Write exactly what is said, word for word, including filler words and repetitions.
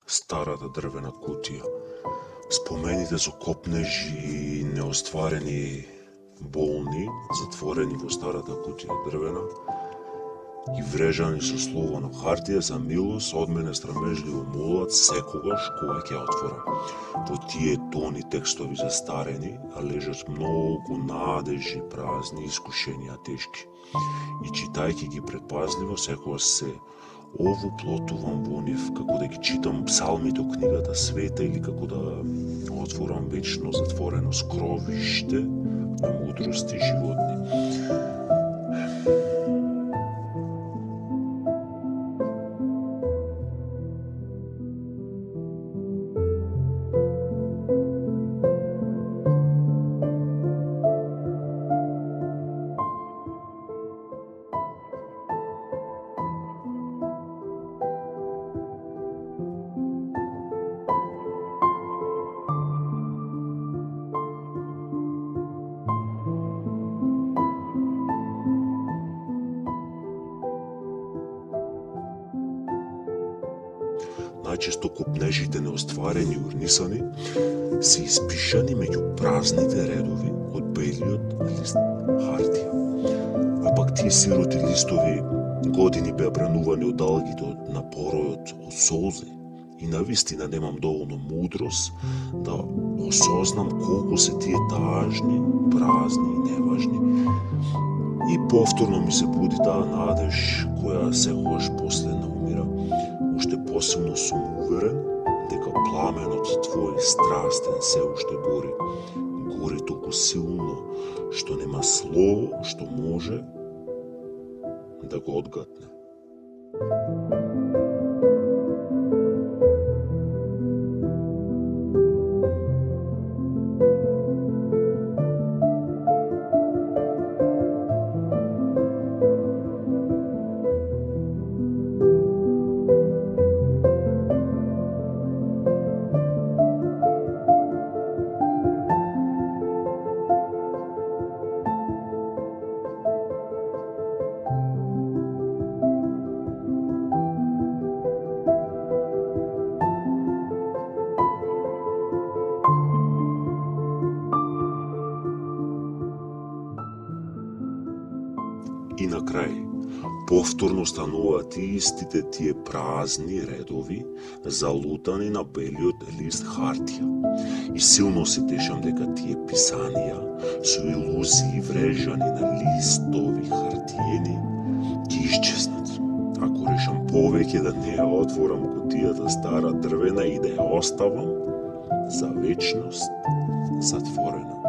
старата дрвена кутија. Спомените со копнежи и неостварени болни, затворени во старата кутија дрвена и врежани со слово на хартија за милост, од мене страмежливо молат секогаш кога ќе отвора. Во тие тони текстови застарени, а лежат многу надежи празни, искушенија тешки. И читајќи ги предпазливо, секогаш се ово плотувам во нив, како да ги читам псалмите од книгата Света или како да отворам вечно затворено скровиште на мудрости животни. Најчесто копнежите неостварени и урнисани се испишани меѓу празните редови од белиот лист хартија. А пак тие сироти листови години беа бранувани од алгите од напоројот од солзи и навистина немам доволно мудрост да осознам колку се тие тажни, празни и неважни. И повторно ми се буди таа надеж која секогаш после наумира. Уште посилно сум уверен дека пламенот твој страстен се уште гори. Гори толку силно што нема слово што може да го одгатне. И на крај, повторно стануваат истите тие празни редови, залутани на белиот лист хартија. И силно се тешам дека тие писанија, со илузии врежани на листови хартиени, ќе исчезнат. Ако решам повеќе да не ја отворам кутијата стара дрвена и да ја оставам за вечност затворена.